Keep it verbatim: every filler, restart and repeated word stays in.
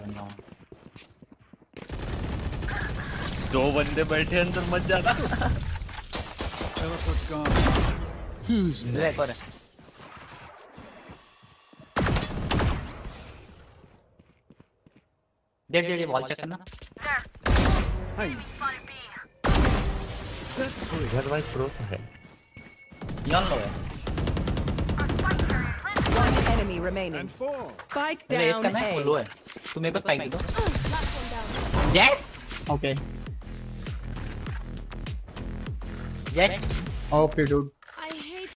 करना हूँ। दो बंदे बैठे अंदर मत जाना। Who's next? देख देख बॉल चेक करना। Hey. That's three. इधर भाई प्रो है। यन लो है। One enemy remaining. And four. Spike पहले एक down करना है, वो लो A. है। तू मेरे पे स्पाइक दे दो। Last one down. Jet Okay. Jet Okay, dude.